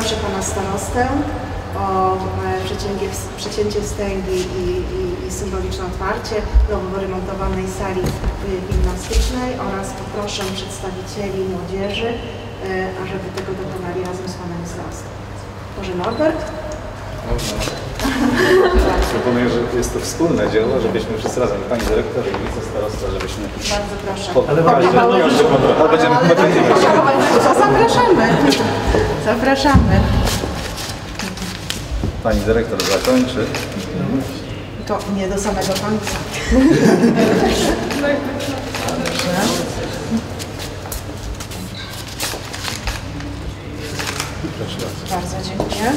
proszę pana starostę o przecięcie wstęgi i symboliczne otwarcie nowo wyremontowanej sali gimnastycznej oraz poproszę przedstawicieli młodzieży, ażeby tego dokonali razem z panem starostą. Może Norbert? Można. Proponuję, że jest to wspólne dzieło, żebyśmy wszyscy razem, pani dyrektor i wicestarosta, żebyśmy... Bardzo proszę. Zapraszamy. Zapraszamy. Pani dyrektor zakończy. To nie do samego końca. Bardzo dziękuję.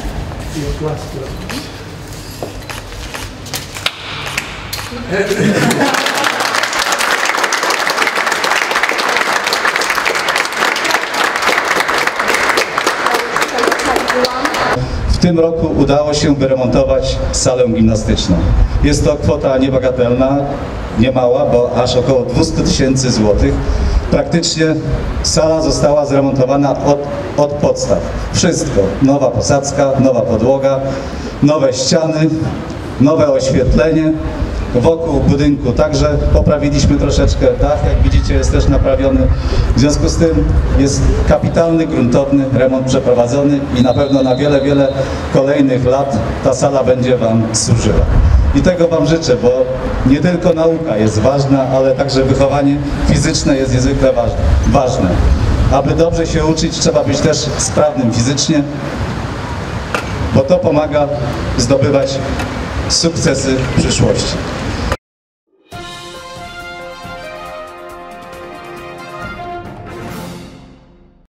W tym roku udało się wyremontować salę gimnastyczną. Jest to kwota niebagatelna, niemała, bo aż około 200 000 złotych. Praktycznie sala została zremontowana od podstaw. Wszystko. Nowa posadzka, nowa podłoga, nowe ściany, nowe oświetlenie. Wokół budynku także poprawiliśmy troszeczkę dach, jak widzicie jest też naprawiony. W związku z tym jest kapitalny, gruntowny remont przeprowadzony i na pewno na wiele, wiele kolejnych lat ta sala będzie wam służyła. I tego wam życzę, bo nie tylko nauka jest ważna, ale także wychowanie fizyczne jest niezwykle ważne. Aby dobrze się uczyć, trzeba być też sprawnym fizycznie, bo to pomaga zdobywać sukcesy w przyszłości.